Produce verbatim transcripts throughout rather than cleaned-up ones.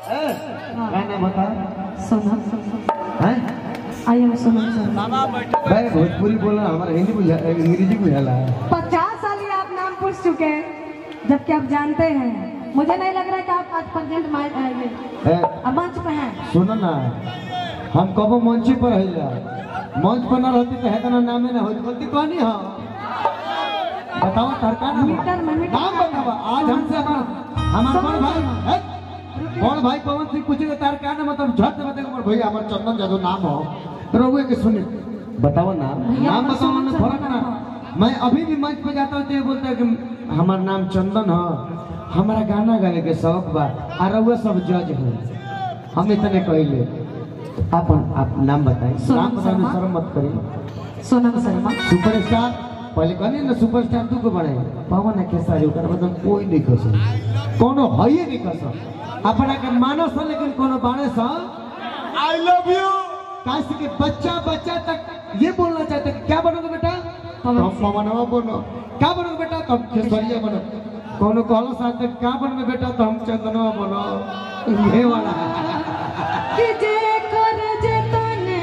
क्या नाम बता? सोनम। हैं? I am Sonam. भाई भोजपुरी बोलना हमारा हिंदी बुझा अंग्रेजी बुझाला है। पचास साल ही आप नाम पूछ चुके हैं जबकि आप जानते हैं। मुझे नहीं लग रहा है कि आप आज प्रेजेंट मंच पे हैं। सुनो ना, हम कबो मंच पर है, मंच पर ना रहती तो है ना नामे ना हो गलती कहनी हो। बताओ सरकार मीटर में मीटर नाम बताओ। आज हमसे हमारा हमारा बड़ भाई बड़ भाई पवन सिंह पूछेगा तार क्या नाम, मतलब झट से बताएगा भैया हमारा चंदन जादव नाम हो। प्रभु के सुने बताओ नाम नाम बताओ ना फर्क ना। मैं अभी भी मंच पे जाता हूँ तो ये बोलता है कि हमारा नाम चंदन है, हमारा गाना गाने के शौक बा और वो सब जज है। हम इतने कहले आप आप नाम बताएं। नाम बताने में शर्म मत करिए। सोनम शर्मा। सुपरस्टार पहले कहने ना सुपरस्टार तू को बने पवन है खेसारी ओकर मतलब कोई नहीं कह सकता, कोनो है ही नहीं कह सकता। अपना के मानो सा लेकिन कोनो बाणे सा आई लव यू काश के बच्चा बच्चा तक ये बोलना चाहते क्या बनोगे बेटा? हम पवनवा बनो। क्या बनोगे बेटा? तुम खेसारिया बनो। कोनो कहलो साथ क्या बनोगे बेटा? तो हम चंदनवा बनो। ये वाला कि जे कर जे तने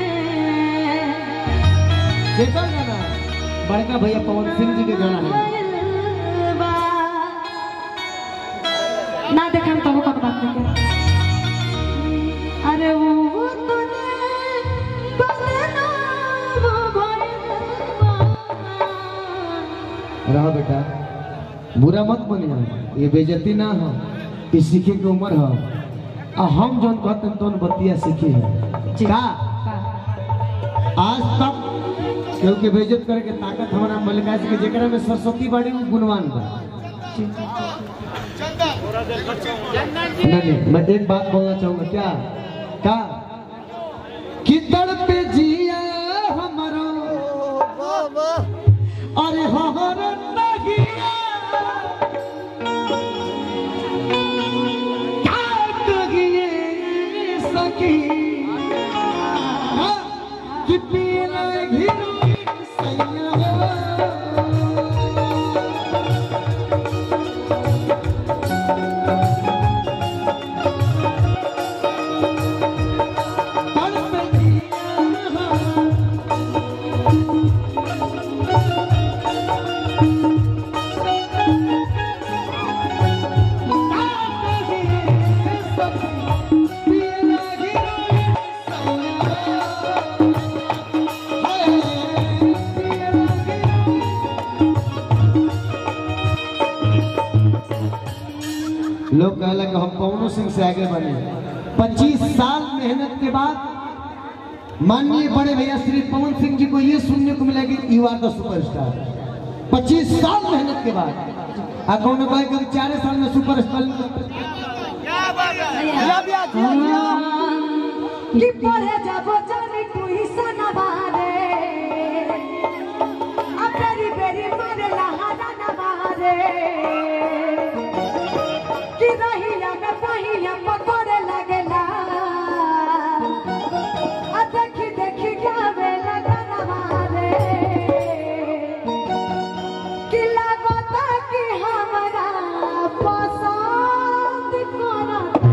देखो गाना बड़का भैया पवन सिंह जी के गाना है ना देखन तो वो कब बात नहीं। अरे वो तने बसना वो भरवा रहा बेटा, बुरा मत बनिया, ये बेइज्जती ना हो, ये सीखे की उम्र हो। आ हम जोन कहते तो बतिया सीखी है का आज तक क्योंकि बेइज्जत करे के ताकत हमारा मलिका के जेकरा में सरस्वती बाड़ी में गुणवान बा। नहीं मैं एक बात बोलना चाहूंगा क्या का किधर पे जिया हमारो अरे हमार नहीं काट गए सखी कि पीला घिरो सैया लोग कहला कि हम पवन सिंह से आगे बढ़े। पच्चीस साल मेहनत के बाद माननीय बड़े भैया श्री पवन सिंह जी को ये सुनने को मिला कि यू आर द सुपरस्टार। पच्चीस साल मेहनत के बाद आ कौन कहे कि चार साल में सुपरस्टार क्या बात है कि पढ़े जब जाने कोई सनवारे अब बेरी बेरी मारे लहाना नवारे कि रहिया में पहिया पकड़े लगेला आ देखी देखी गावे लगनवा रे कि लागता कि हमरा पसंद करता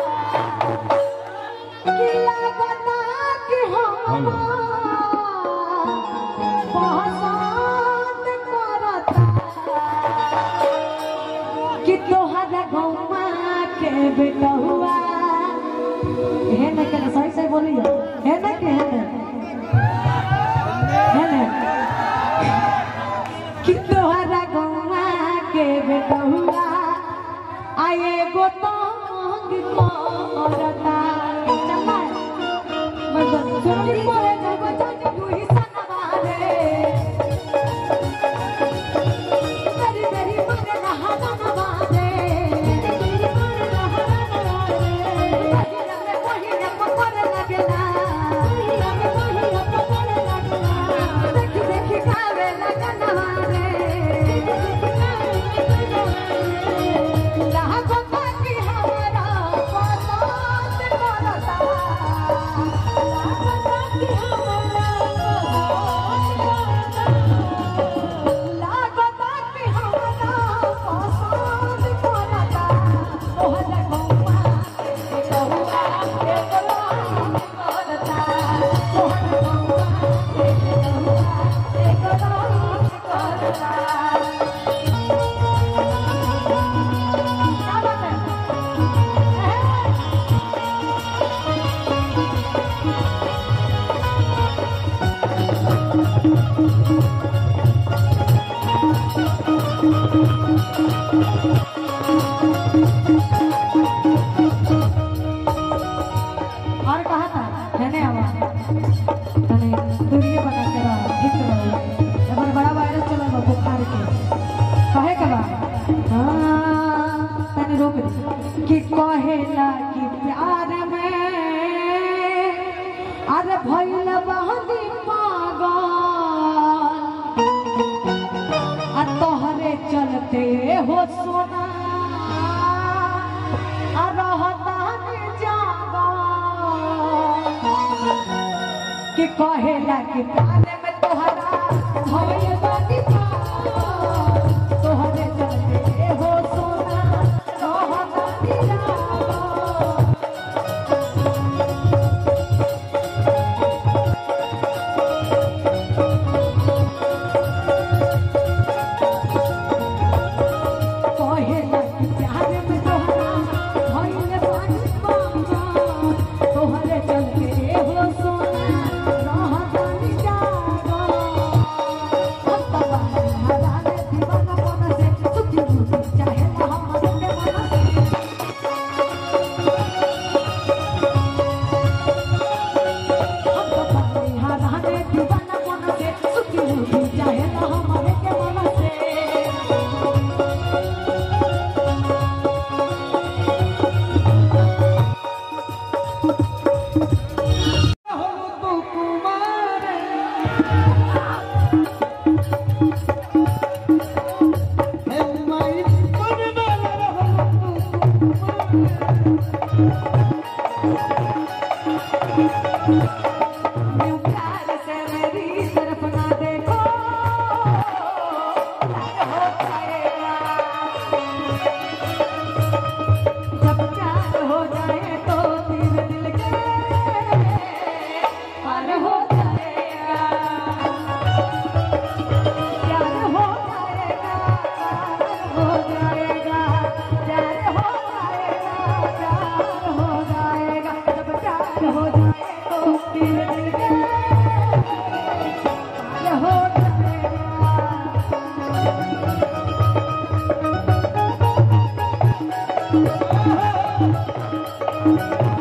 कि लागता कि हमरा पसंद करता कि तोहरा गौवा के बेटा हुआ है ना के सही सही बोलिए है ना के है ना है ना कि तोहरा गौवा के बेटा हुआ आए गो तंग करता चला बस सुनो कि बोले जब जाने तू ही सनवारे तेरी तेरी मारे नहाना नवारे Yeah. प्यार में अरे भइल बहनी पागल आ तोहरे चलते हो सोना आ रहता कि कहेला कि प्यार में तोहरा भइल बहनी पागल तोहरे चलते हो सोना रहता Oh